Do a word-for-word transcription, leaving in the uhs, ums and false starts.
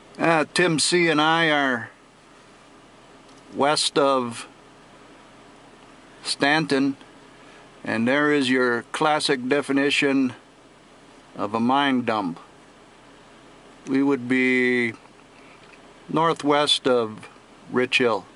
Uh, Tim C. and I are west of Stanton, and there is your classic definition of a mine dump. We would be northwest of Rich Hill.